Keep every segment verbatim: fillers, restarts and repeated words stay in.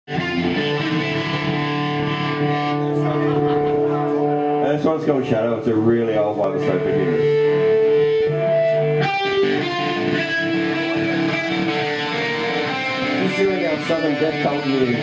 This one's called Shadow. It's a really old one, so forgive us. Just during our Southern Death Cult years.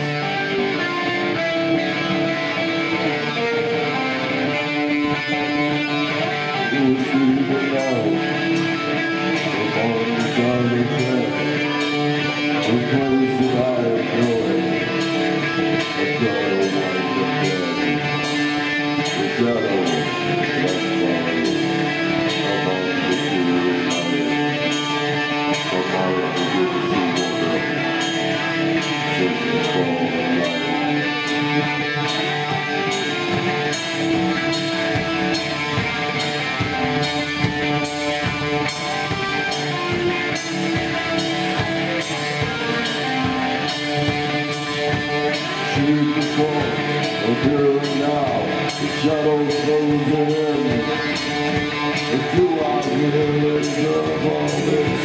Shadows closing in. If you are here, deserve all this.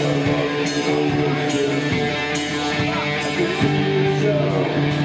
I can see the shadow.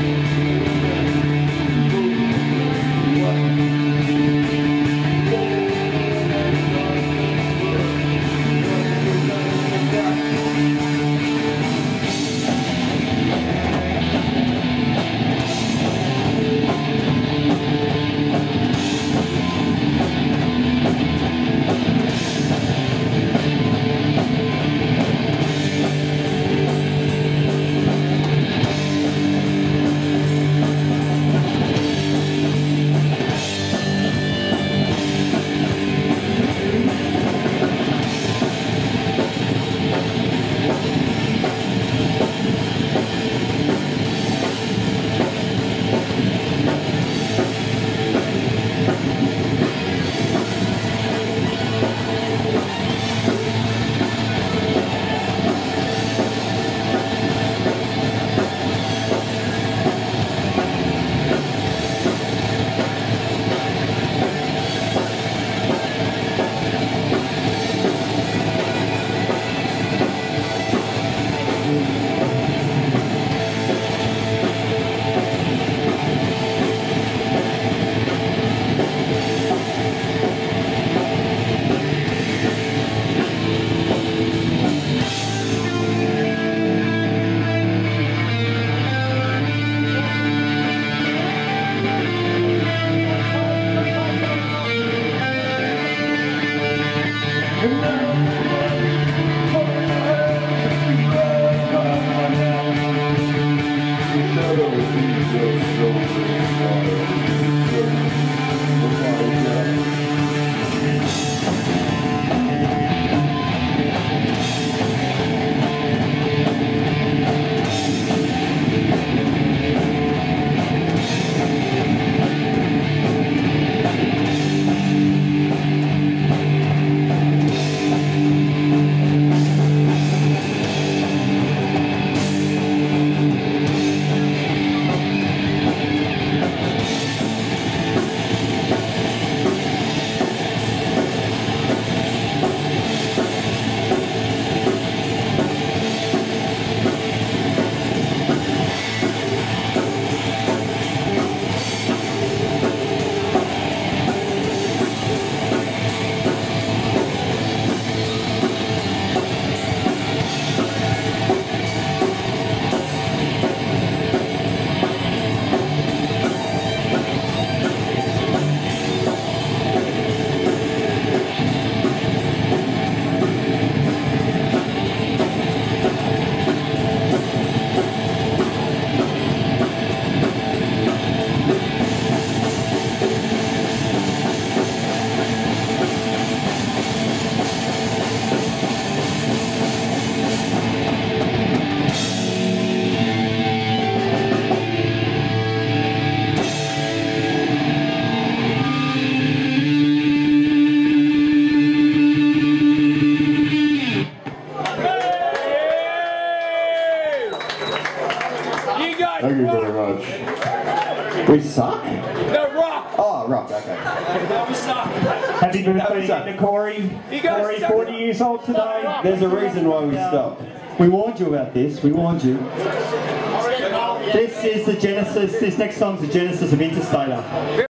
Thank you very much. We suck? No, rock! Oh, rock, okay. We suck. Happy birthday to Corey. Corey, forty years old today. There's a reason why we stopped. We warned you about this, we warned you. Yeah. This is the genesis, this next song's the genesis of Interstater.